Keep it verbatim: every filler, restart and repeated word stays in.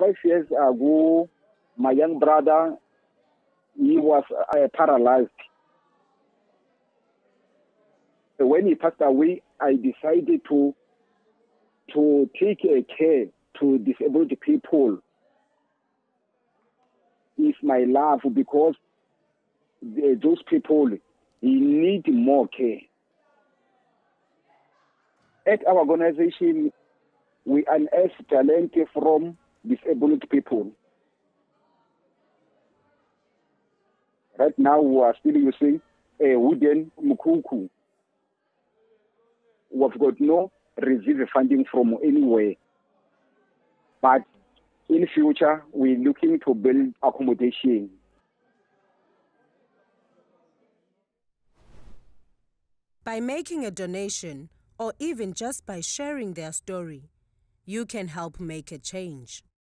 five years ago, my young brother, he was uh, paralyzed. So when he passed away, I decided to to take a care to disabled people. It's my love because the, those people need more care. At our organization, we unearth talent from disabled people. Right now, we are still using a wooden mukuku. We've got no receive funding from anywhere. But in future, we're looking to build accommodation. By making a donation, or even just by sharing their story, you can help make a change.